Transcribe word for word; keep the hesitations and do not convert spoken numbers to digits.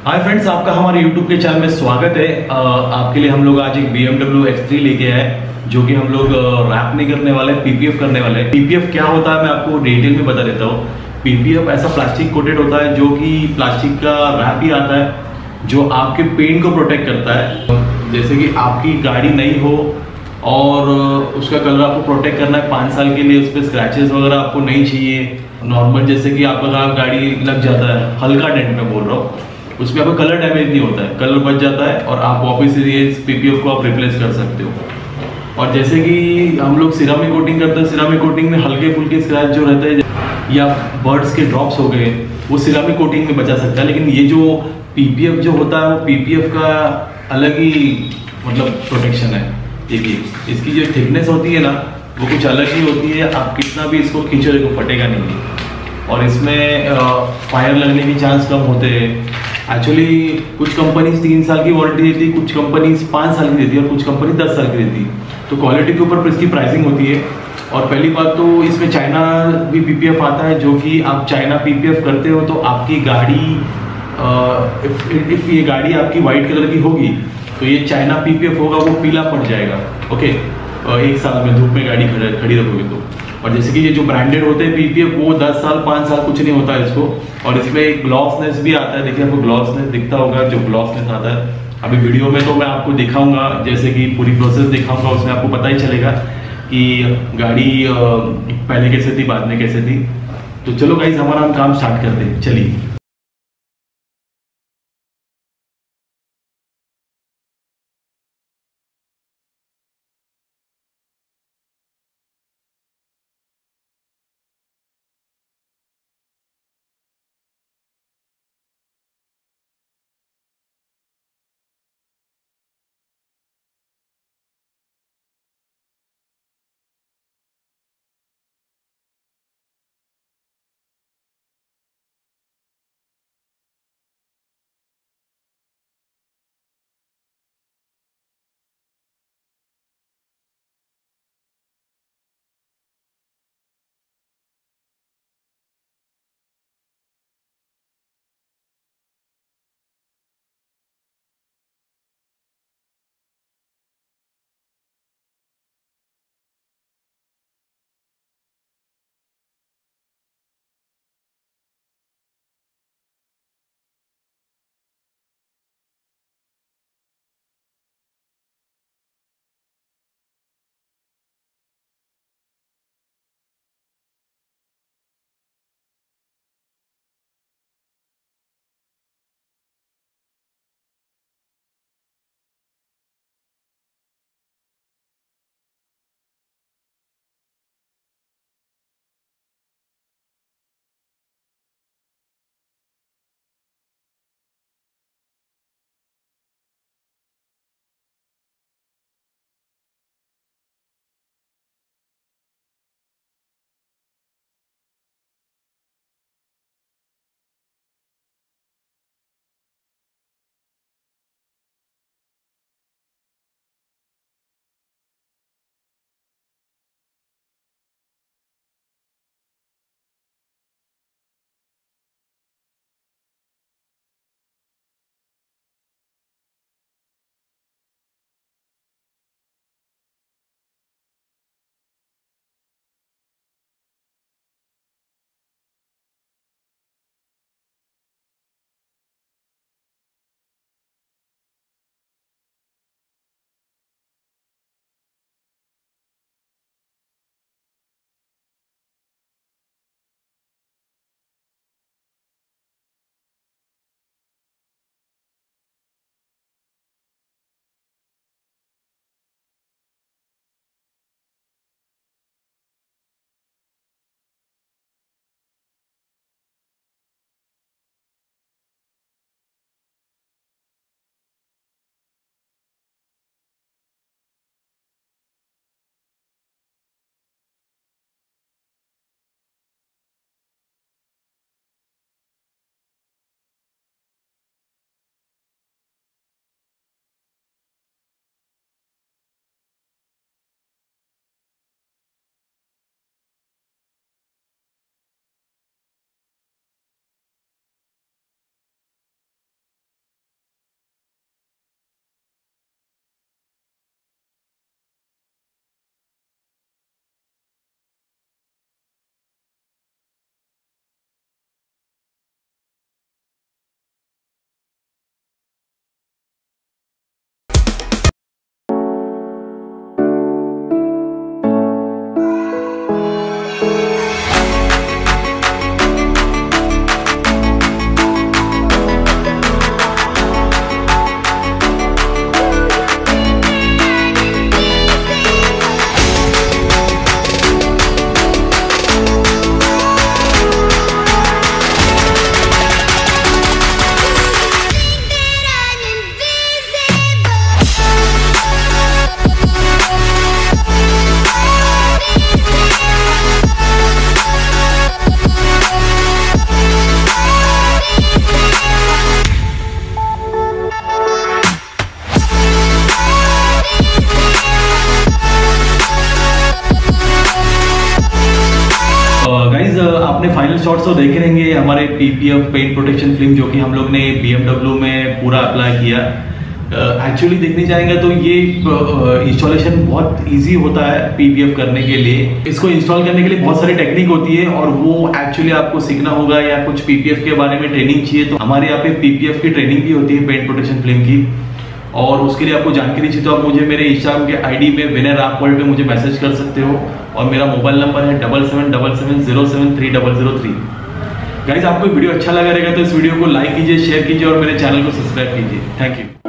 Hi friends, आपका हमारे YouTube के चैनल में स्वागत है। अ, आपके लिए हम लोग आज एक B M W X three लेके आए, जो कि हम लोग रैप नहीं करने वाले, पी पी एफ करने वाले हैं। पी पी एफ क्या होता है मैं आपको डिटेल में बता देता हूँ। पी पी एफ ऐसा प्लास्टिक कोटेड होता है जो कि प्लास्टिक का रैप ही आता है जो आपके पेंट को प्रोटेक्ट करता है। जैसे कि आपकी गाड़ी नई हो और उसका कलर आपको प्रोटेक्ट करना है पाँच साल के लिए, उस पर स्क्रैचेस वगैरह आपको नहीं चाहिए। नॉर्मल जैसे कि आपका गाड़ी लग जाता है, हल्का डेंट में बोल रहा हूँ, उसमें आपका कलर डैमेज नहीं होता है, कलर बच जाता है और आप वापस ये पी पी एफ को आप रिप्लेस कर सकते हो। और जैसे कि हम लोग सिरामिक कोटिंग करते हैं, सिरामिक कोटिंग में हल्के फुल्के स्क्रैच जो रहते हैं या बर्ड्स के ड्रॉप्स हो गए, वो सिरामिक कोटिंग में बचा सकता है। लेकिन ये जो पी पी एफ जो होता है वो पी पी एफ का अलग ही मतलब प्रोटेक्शन है। देखिए इसकी जो थिकनेस होती है ना वो कुछ अलग ही होती है, आप कितना भी इसको खींचो देखो फटेगा नहीं। और इसमें फायर लगने के चांस कम होते हैं। एक्चुअली कुछ कंपनीज तीन साल की वारंटी देती है, कुछ कंपनीज पाँच साल की देती है और कुछ कंपनी दस साल की देती है। तो क्वालिटी के ऊपर इसकी प्राइसिंग होती है। और पहली बात तो इसमें चाइना भी पी पी एफ आता है, जो कि आप चाइना पी पी एफ करते हो तो आपकी गाड़ी इफ इफ ये गाड़ी आपकी वाइट कलर की होगी तो ये चाइना पी पी एफ होगा, वो पीला पड़ जाएगा। ओके, एक साल में धूप में गाड़ी खड़ी खड़ी रखोगे तो। और जैसे कि ये जो ब्रांडेड होते हैं पी पी एफ वो दस साल पाँच साल कुछ नहीं होता है इसको। और इसमें एक ग्लॉसनेस भी आता है, देखिए आपको ग्लॉसनेस दिखता होगा, जो ग्लॉसनेस आता है अभी वीडियो में तो मैं आपको दिखाऊंगा, जैसे कि पूरी प्रोसेस दिखाऊंगा, उसमें आपको पता ही चलेगा कि गाड़ी पहले कैसे थी बाद में कैसे थी। तो चलो गाइस, हमारा हम काम स्टार्ट करते हैं, चलिए। शॉट्स तो देखे रहेंगे हमारे पीपीएफ पेंट प्रोटेक्शन फिल्म, जो कि हम लोग ने बीएमडब्ल्यू में पूरा अप्लाई किया। एक्चुअली uh, देखने जाएंगे तो ये इंस्टॉलेशन uh, बहुत इजी होता है पीपीएफ करने के लिए। इसको इंस्टॉल करने के लिए बहुत सारी टेक्निक होती है और वो एक्चुअली आपको सीखना होगा, या कुछ पीपीएफ के बारे में ट्रेनिंग चाहिए तो हमारे यहाँ पे पीपीएफ की ट्रेनिंग भी होती है पेंट प्रोटेक्शन फिल्म की। और उसके लिए आपको जानकारी चाहिए तो आप मुझे मेरे इंस्टाग्राम के आईडी में विनर ऐप वर्ल्ड पे मुझे मैसेज कर सकते हो, और मेरा मोबाइल नंबर है double seven double seven zero seven three double zero three. Guys, आपको वीडियो अच्छा लगा रहेगा तो इस वीडियो को लाइक कीजिए, शेयर कीजिए और मेरे चैनल को सब्सक्राइब कीजिए। Thank you.